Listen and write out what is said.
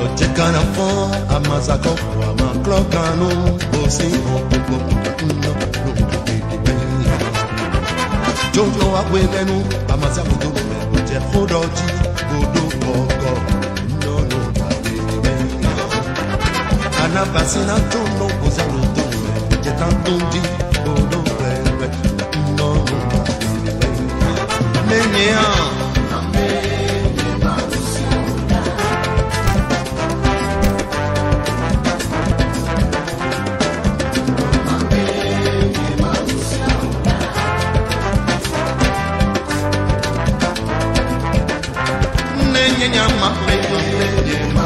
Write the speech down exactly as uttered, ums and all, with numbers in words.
Ojekana fon amazako ama klokano osi opo no Jojo akwelenu amazako do me je fodoji godo gogo no no Anabasina tono ozalo do me je tantondi godo bebe no no Menya Nyama peyo